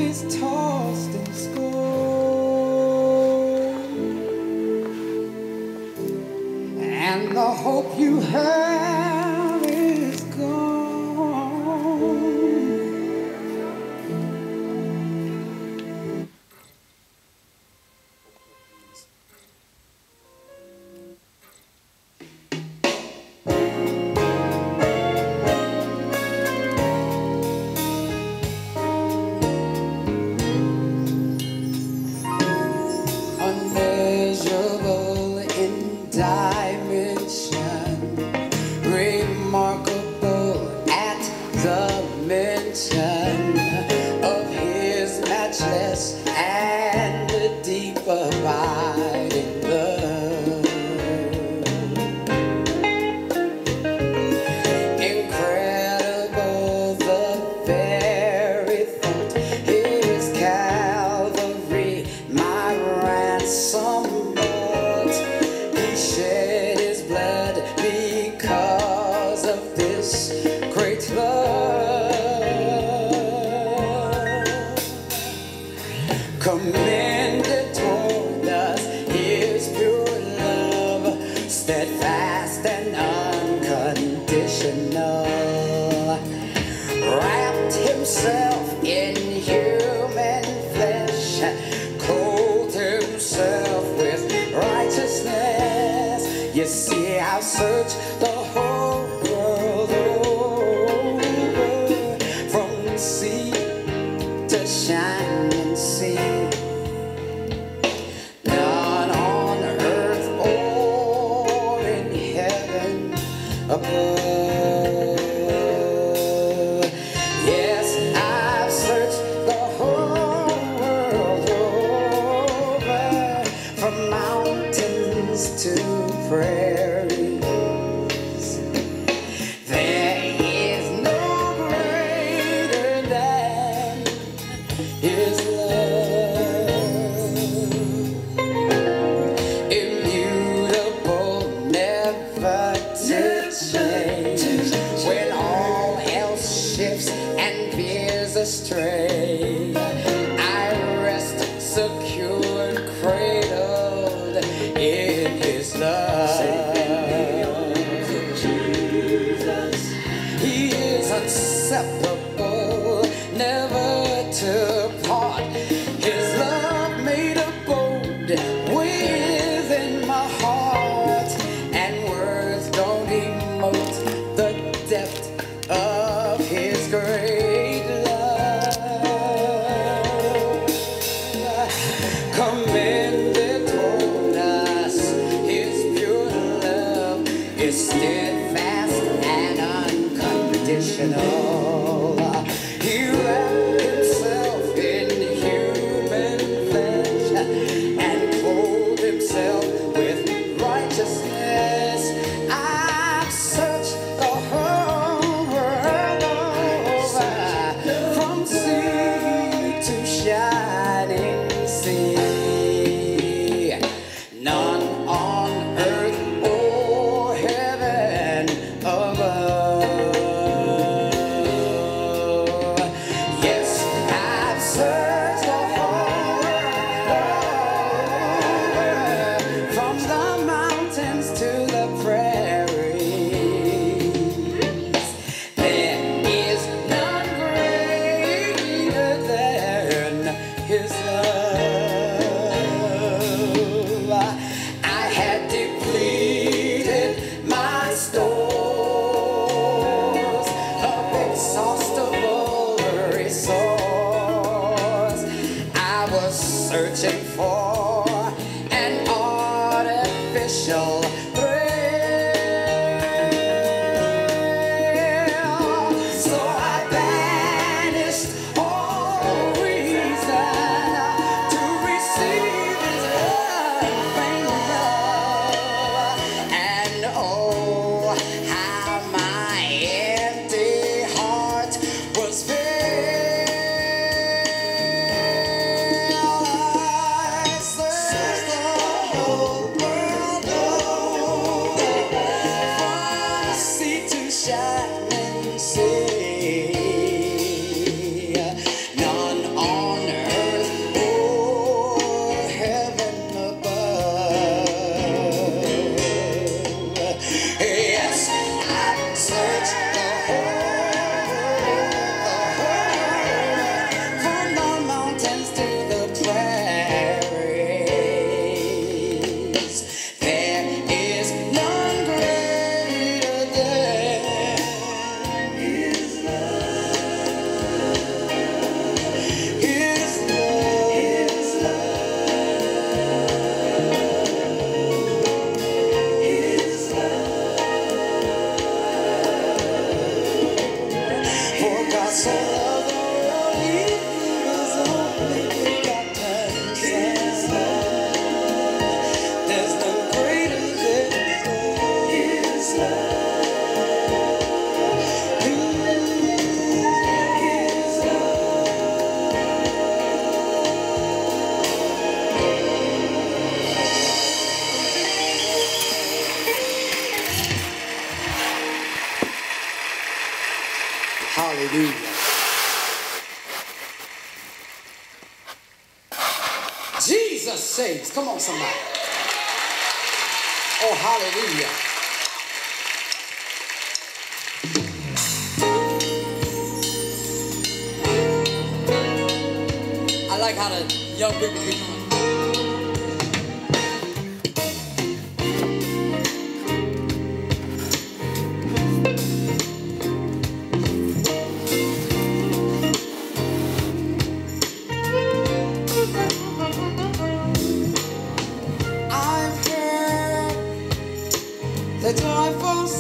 is tossed and scorned, and the hope you have is gone. Unmeasurable in dimension, remarkable at the mention of his matchless and deep abiding love. Incredible the very thought, his Calvary, my ransom bought. He shed his blood because of this great love. Commended toward us his pure love, steadfast and unconditional. Wrapped himself in human flesh, clothed himself with righteousness. You see, I've searched the whole world over, from sea to shining sea. None on earth or in heaven above. Yes, I've searched the whole world over, from mountains to prairies. There is no greater than his love. Immutable, never to change. When all else shifts and veers astray, I rest secure, cradled in his love. He is inseparable, never to part. His love made abode within my heart, and words don't emote the depth of his great love. Commended toward us his pure love is steadfast and unconditional. He wrapped himself in human flesh and clothed himself with righteousness. I've searched the whole world over, from sea to shining sea. None on earth or heaven above. Yes, I've searched the whole world, from the mountains to the prairies. There is none greater than his love. I had depleted my stores of inexhaustible resource. I was searching for an artificial thrill, so I banished all reason to receive his unfeigned love. And oh, how my empty heart was filled. I searched the whole world over, from sea to shining sea. None on Hallelujah. Jesus saves. Come on, somebody. Oh, hallelujah. I like how the young people be doing. I've heard the joyful